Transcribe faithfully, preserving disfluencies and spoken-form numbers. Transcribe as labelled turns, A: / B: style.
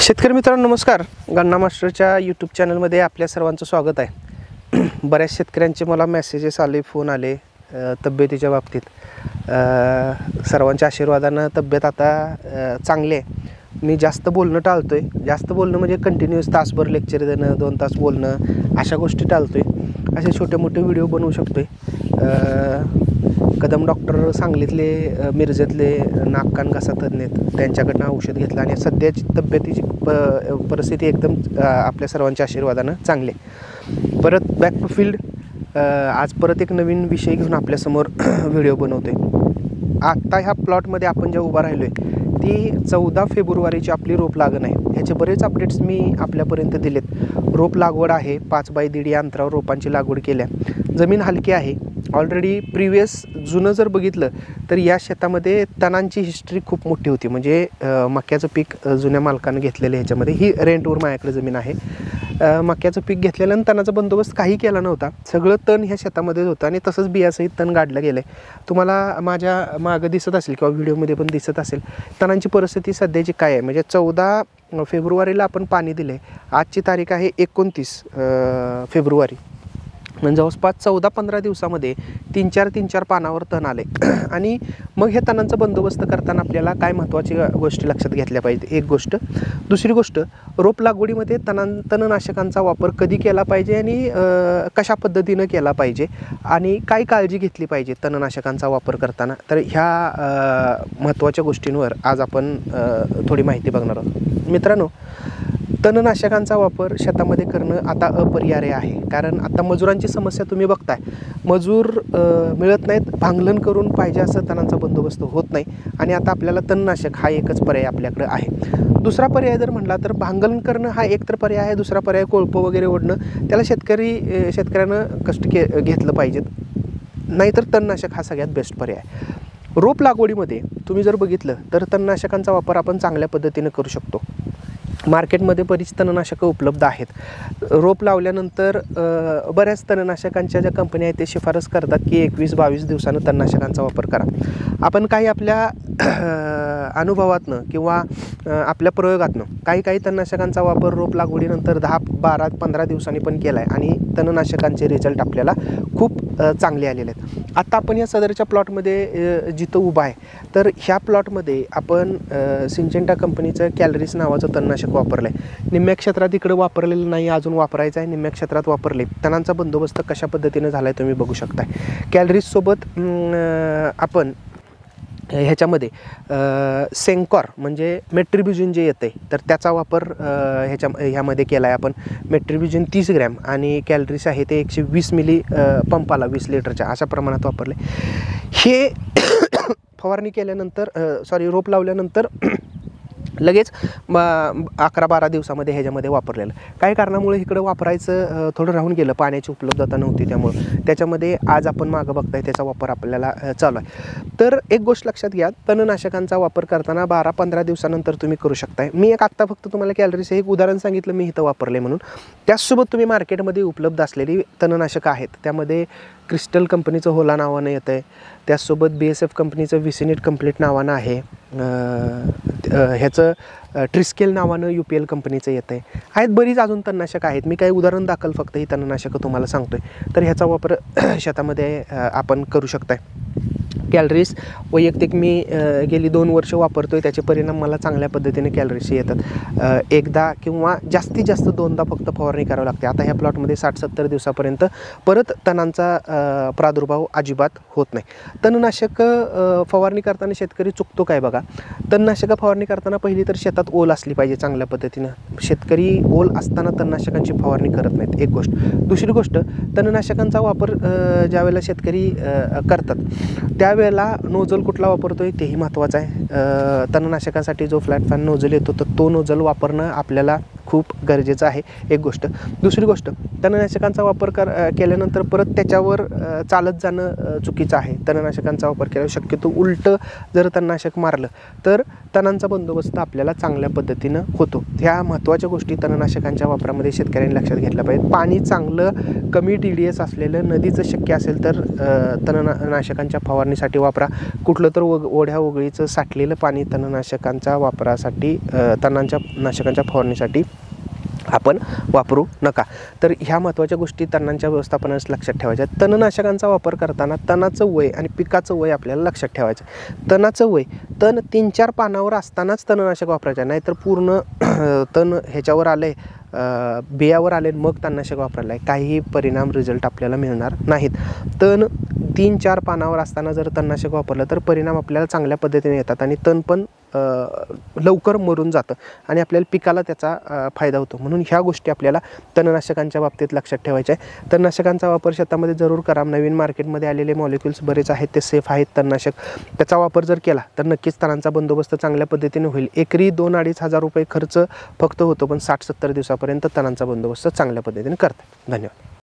A: शेतकरी मित्रांनो नमस्कार. गन्ना मास्टरच्या यूट्यूब चॅनलमध्ये आपल्या सर्वांचं स्वागत आहे. बऱ्याच शेतकऱ्यांचे मला मेसेजेस आले, फोन आले तब्येतीच्या बाबतीत. सर्वांच्या आशीर्वादानं तब्येत आता चांगली आहे. मी जास्त बोलणं टाळतो आहे. जास्त बोलणं म्हणजे कंटिन्यूअस तासभर लेक्चर देणं, दोन तास बोलणं, अशा गोष्टी टाळतो आहे. असे छोटे मोठे व्हिडिओ बनवू शकतो आहे. कदम डॉक्टर सांगलीतले, मिरजेतले नाक कान घसा तज्ञ आहेत, त्यांच्याकडनं औषध घेतलं आणि सध्याची तब्येतीची प परिस्थिती एकदम आपल्या सर्वांच्या आशीर्वादानं चांगली आहे. परत बॅक टू फील्ड. आज परत एक नवीन विषय घेऊन आपल्यासमोर व्हिडिओ बनवतो आहे. आत्ता ह्या प्लॉटमध्ये आपण ज्या उभा राहिलो आहे ती चौदा फेब्रुवारीची आपली रोप लागण आहे. ह्याचे बरेच अपडेट्स मी आपल्यापर्यंत दिलेत. रोप लागवड आहे, पाच बाय दीड या अंतरावर रोपांची लागवड केल्या. जमीन हलकी आहे. ऑलरेडी प्रिवियस जुनं जर बघितलं तर या शेतामध्ये तणांची हिस्ट्री खूप मोठी होती. म्हणजे मक्याचं पीक जुन्या मालकानं घेतलेलं ह्याच्यामध्ये, ही रेंटवर माझ्याकडे जमीन आहे. मक्याचं पीक घेतलेलं आणि तणाचा बंदोबस्त काही केला नव्हता. सगळं तण ह्या शेतामध्येच होतं आणि तसंच बियासहित तण गाडलं गेलं आहे. तुम्हाला माझ्या मागं दिसत असेल किंवा व्हिडिओमध्ये पण दिसत असेल तणांची परिस्थिती सध्याची काय आहे. म्हणजे चौदा फेब्रुवारीला आपण पाणी दिले. आजची तारीख आहे एकोणतीस फेब्रुवारी. म्हणजे जवळपास चौदा पंधरा दिवसामध्ये तीन चार तीन चार पानावर तण आले. आणि मग हे तणांचा बंदोबस्त करताना आपल्याला काय महत्त्वाची गोष्टी लक्षात घेतल्या पाहिजे, एक गोष्ट. दुसरी गोष्ट, रोप लागवडीमध्ये तणां तणनाशकांचा वापर कधी केला पाहिजे आणि कशा पद्धतीनं केला पाहिजे आणि काय काळजी घेतली पाहिजे तणनाशकांचा वापर करताना. तर ह्या महत्त्वाच्या गोष्टींवर आज आपण थोडी माहिती बघणार आहोत. मित्रांनो, तणनाशकांचा वापर शेतामध्ये करणं आता अपरिहार्य आहे. कारण आता मजुरांची समस्या तुम्ही बघताय. मजूर मिळत नाहीत, भांगलन करून पाहिजे असं तणांचा बंदोबस्त होत नाही. आणि आता आपल्याला तणनाशक हा एकच पर्याय आपल्याकडे आहे. दुसरा पर्याय जर म्हटला तर भांगलन करणं हा एक तर पर्याय आहे. दुसरा पर्याय कोळपं वगैरे ओढणं, त्याला शेतकरी शेतकऱ्यानं कष्ट के घेतलं पाहिजेत. नाहीतर तणनाशक हा सगळ्यात बेस्ट पर्याय आहे. रोप लागवडीमध्ये तुम्ही जर बघितलं तर तणनाशकांचा वापर आपण चांगल्या पद्धतीनं करू शकतो. मार्केटमध्ये बरीच तणनाशकं उपलब्ध आहेत. रोप लावल्यानंतर बऱ्याच तणनाशकांच्या ज्या कंपन्या आहेत ते शिफारस करतात की एकवीस बावीस दिवसानं तणनाशकांचा वापर करा. आपण काही आपल्या अनुभवातनं किंवा आपल्या प्रयोगातनं काही काही तणनाशकांचा वापर रोप लागवडीनंतर दहा बारा पंधरा दिवसांनी पण केला आहे आणि तणनाशकांचे रिझल्ट आपल्याला खूप चांगले आलेले आहेत. आत्ता आपण या सदरच्या प्लॉटमध्ये जिथं उभा आहे तर ह्या प्लॉटमध्ये आपण सिंजेंटा कंपनीचं कॅलरीस नावाचं तणनाशक वापरलं आहे. निम्म्या क्षेत्रात इकडं वापरलेलं नाही, अजून वापरायचं आहे. निम्म्या क्षेत्रात वापरले. तणांचा बंदोबस्त कशा पद्धतीने झाला आहे तुम्ही बघू शकताय. कॅलरीससोबत आपण ह्याच्यामध्ये सेंकॉर म्हणजे मेट्रिब्युजिन जे येतं आहे तर त्याचा वापर ह्याच्या ह्यामध्ये केला आहे आपण. मेट्रिब्युजिन तीस ग्रॅम आणि कॅलरीज आहे ते एकशे वीस मिली पंपाला वीस लिटरच्या अशा प्रमाणात वापरले. हे फवारणी केल्यानंतर सॉरी रोप लावल्यानंतर लगेच अकरा बारा दिवसामध्ये ह्याच्यामध्ये वापरलेलं. काही कारणामुळे इकडं वापरायचं थोडं राहून गेलं, पाण्याची उपलब्धता नव्हती. त्यामुळं त्याच्यामध्ये आज आपण मागं बघताय त्याचा वापर आपल्याला चालू आहे. तर एक गोष्ट लक्षात घ्या, तणनाशकांचा वापर करताना बारा पंधरा दिवसानंतर तुम्ही करू शकताय. मी एक आत्ता फक्त तुम्हाला कॅलरीचं एक उदाहरण सांगितलं मी इथं वापरले म्हणून. त्याचसोबत तुम्ही मार्केटमध्ये उपलब्ध असलेली तणनाशकं आहेत. त्यामध्ये क्रिस्टल कंपनीचं होला नावानं येतं आहे. त्याचसोबत बी एस एफ कंपनीचं विसिनिट कंप्लीट नावानं आहे. ह्याचं ट्रिस्केल नावानं यू पी एल कंपनीचं येतं आहे. आहेत बरीच अजून तणनाशकं आहेत. मी काही उदाहरण दाखल फक्त ही तणनाशकं तुम्हाला सांगतो आहे. तर ह्याचा वापर शेतामध्ये आपण करू शकताय. कॅलरीज वैयक्तिक मी गेली दोन वर्ष वापरतो आहे. त्याचे परिणाम मला चांगल्या पद्धतीने कॅलरीज येतात. एकदा किंवा जास्तीत जास्त दोनदा फक्त फवारणी करावी लागते. आता ह्या प्लॉटमध्ये साठ सत्तर दिवसापर्यंत परत तणांचा प्रादुर्भाव अजिबात होत नाही. तणनाशक फवारणी करताना शेतकरी चुकतो काय बघा. तणनाशकं फवारणी करताना पहिली तर शेतात ओल असली पाहिजे चांगल्या पद्धतीनं. शेतकरी ओल असताना तणनाशकांची फवारणी करत नाहीत, एक गोष्ट. दुसरी गोष्ट, तणनाशकांचा वापर ज्यावेळेला शेतकरी करतात त्यावेळेला नोझल कुठला वापरतोय तेही महत्त्वाचं आहे. तणनाशकासाठी जो फ्लॅट फॅन नोझल येतो तर तो नोझल वापरणं आपल्याला खूप गरजेचं आहे एक गोष्ट. दुसरी गोष्ट, तणनाशकांचा वापर कर केल्यानंतर परत त्याच्यावर चालत जाणं चुकीचं आहे. तणनाशकांचा वापर केल्यावर शक्यतो उलटं जर तणनाशक मारलं तर तणांचा बंदोबस्त आपल्याला चांगल्या पद्धतीनं होतो. ह्या महत्त्वाच्या गोष्टी तणनाशकांच्या वापरामध्ये शेतकऱ्यांनी लक्षात घेतल्या पाहिजेत. पाणी चांगलं कमी टी डी एस असलेलं नदीचं शक्य असेल तर तणनाशकांच्या फवारणीसाठी वापरा. कुठलं तर वग ओढ्या वगळीचं साठलेलं पाणी तणनाशकांच्या वापरासाठी तणांच्या नाशकांच्या फवारणीसाठी आपण वापरू नका. तर ह्या महत्त्वाच्या गोष्टी तणांच्या व्यवस्थापनास लक्षात ठेवायच्या. तणनाशकांचा वापर करताना तणाचं वय आणि पिकाचं वय आपल्याला लक्षात ठेवायचं. तणाचं वय, तण तीन चार पानावर असतानाच तणनाशक वापरायचं, नाहीतर पूर्ण तण ह्याच्यावर आले बियावर आले मग तणनाशक वापरायला काहीही परिणाम रिझल्ट आपल्याला मिळणार नाहीत. तण तीन चार पानावर असताना जर तणनाशक वापरलं तर परिणाम आपल्याला चांगल्या पद्धतीने येतात आणि तण पण लवकर मरून जातं आणि आपल्याला पिकाला त्याचा फायदा होतो. म्हणून ह्या गोष्टी आपल्याला तणनाशकांच्या बाबतीत लक्षात ठेवायच्या आहे. तणनाशकांचा वापर शेतामध्ये जरूर करा. नवीन मार्केटमध्ये आलेले मॉलिक्युल्स बरेच आहेत, ते सेफ आहेत तणनाशक. त्याचा वापर जर केला तर नक्कीच तणांचा बंदोबस्त चांगल्या पद्धतीने होईल. एकरी दोन अडीच हजार रुपये खर्च फक्त होतो, पण साठ सत्तर दिवसापर्यंत तणांचा बंदोबस्त चांगल्या पद्धतीने करतात. धन्यवाद.